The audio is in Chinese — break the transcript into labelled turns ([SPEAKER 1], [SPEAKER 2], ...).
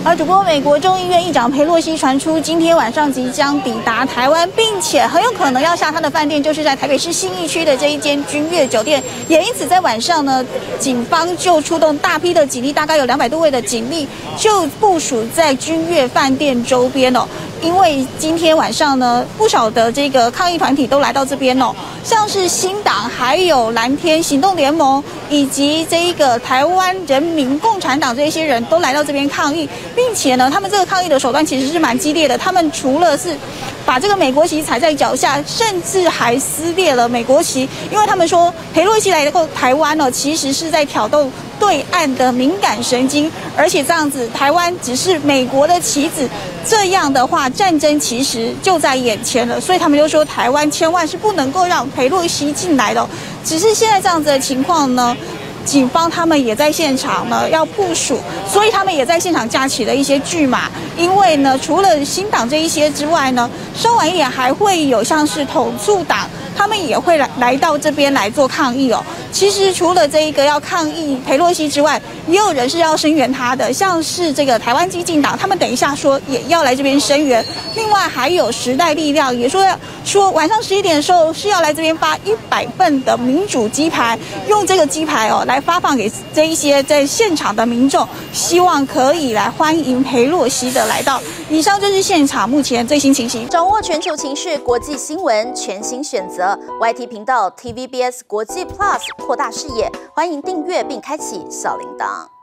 [SPEAKER 1] 而主播美国众议院议长裴洛西传出，今天晚上即将抵达台湾，并且很有可能要下他的饭店，就是在台北市信义区的这一间君悦酒店。也因此，在晚上呢，警方就出动大批的警力，大概有200多位的警力，就部署在君悦饭店周边哦。因为今天晚上呢，不少的这个抗议团体都来到这边哦，像是新党、还有蓝天行动联盟以及这一个台湾人民共产党这一些人都来到这边抗议，并且呢，他们这个抗议的手段其实是蛮激烈的。他们除了是把这个美国旗踩在脚下，甚至还撕裂了美国旗，因为他们说裴洛西来到台湾呢，其实是在挑逗对岸的敏感神经，而且这样子，台湾只是美国的棋子，这样的话，战争其实就在眼前了。所以他们就说，台湾千万是不能够让裴洛西进来的。只是现在这样子的情况呢，警方他们也在现场呢要部署，所以他们也在现场架起了一些巨马。因为呢，除了新党这一些之外呢，稍晚一点还会有像是统促党，他们也会来到这边来做抗议哦。其实除了这一个要抗议裴洛西之外，也有人是要声援他的，像是这个台湾基进党，他们等一下说也要来这边声援。另外还有时代力量也说晚上11点的时候是要来这边发100份的民主鸡排，用这个鸡排哦来发放给这一些在现场的民众，希望可以来欢迎裴洛西的来到。以上就是现场目前最新情形。
[SPEAKER 2] 掌握全球情势、国际新闻，全新选择 YT 频道 TVBS 国际 Plus， 扩大视野。欢迎订阅并开启小铃铛。